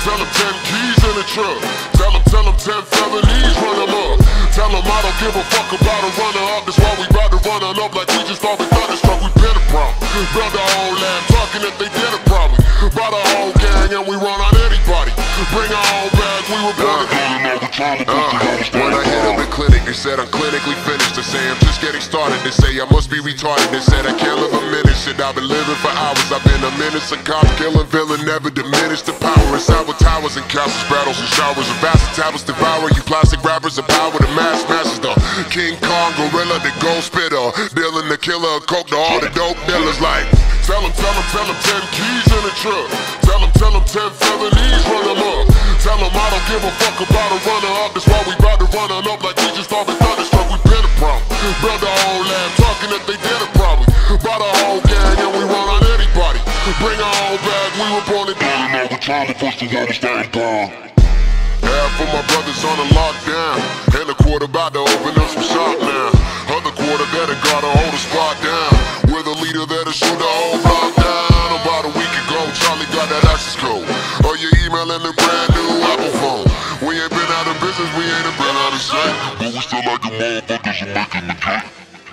tell them 10 keys in the truck. Tell them 10 felonies, run them up. Tell them I don't give a fuck about a runner up. That's why we bout to run on up like we just started thunderstruck. We been a problem. Build our own lab, talking if they did a problem. Bought a whole gang and we run on anybody. Bring our own bag, we were born to when I hit up the clinic, they said I'm clinically finished. They say I'm just getting started. They say I must be retarded. They said I can't live a minute. Shit, I've been living for hours. I've been a menace, a cop, killing villain, never diminish the power. Inside with towers and castles, battles and showers. And vast tablets devour you plastic rappers. The power to mass masses, the King Kong, gorilla, the gold spitter. Dealing the killer, coke to all the dope dealers like. Tell them 10 keys in the truck. Tell them 10 felonies, run them up. Tell them I don't give a fuck about a runner up. That's why we bout to run on up like we just started thunderstruck. We been a problem. Build our own lab, talking if they did a problem. Bought a whole gang and we run on anybody. Bring our own bag, we were born to do it. Now we trying to push the water stand down. Half of my brothers on the lockdown, and a quarter about to open up some shop now. Other quarter that gotta hold a spot down. We're the leader that'll shoot the whole block down. About a week ago, Charlie got that access code. Or your email and the brand new Apple phone. We ain't been out of business, we ain't been out of sight, but we still like the motherfuckers who making the cut.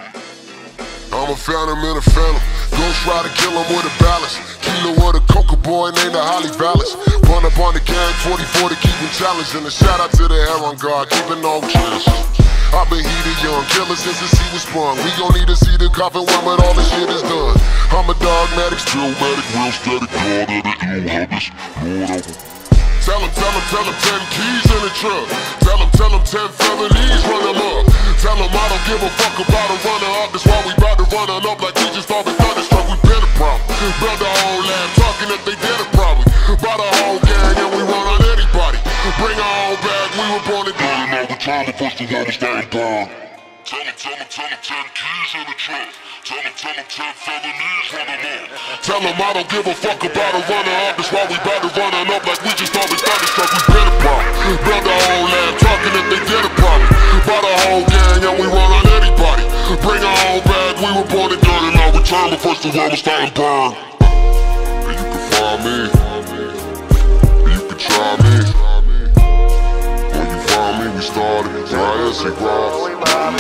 I'm a phantom in a phantom. Ghost Rider, kill him with a balance. Kilo with a coca boy named the Holly Vallis. Run up on the gang, 44 to keep him challenged. And a shout out to the Heron Guard, keeping on kills. I've been heated young, killer since the sea was sprung. We gon' need to see the coffin when all the shit is done. I'm a dogmatic, still medic, real steady, God at it, you have this, Lord over. Tell them 10 keys in the truck. Tell them 10 felonies, run them up. Tell them I don't give a fuck about a runner up. That's why we bout to run on up like we just started thunderstruck. We been a problem. Build our own lab, talking if they did a problem. Bought a whole gang and we run on anybody. Bring our own bag, we were born to do it. Now we trying to push the water stand down. Tell them 10 keys in the truck. Tell them 10 felonies, run them up. Tell them I don't give a fuck about a runner up. That's why we bout to run on up like we just started thunderstruck. We been a problem. Build our own lab, talking if they did a problem. Bought a whole gang and we run on anybody. Bring our own bag, we were born to do it. Now we trying to push the water stand down. And you can find me. And you can try me. When you find me, we started. YSC Ross.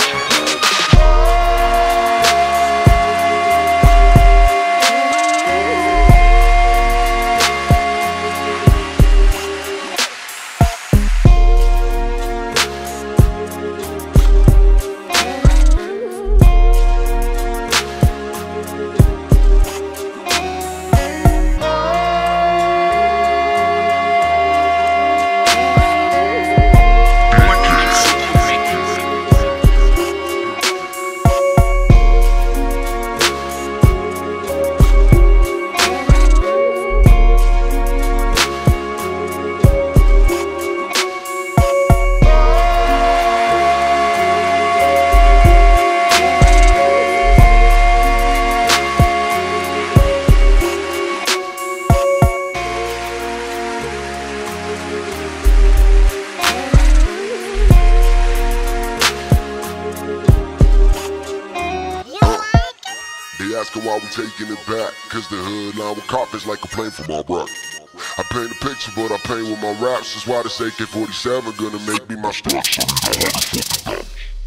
They asking why we taking it back, cause the hood line with coffins like a plane from my rock. I paint a picture but I paint with my raps. That's why this AK-47 gonna make me my structure. $100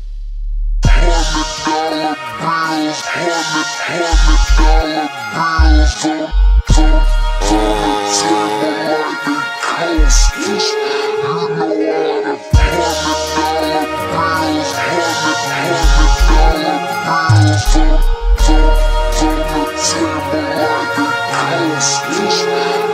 bills, $100 bills on the table like they coasters. You know how to $100 bills, $100 bills on the table like they coasters.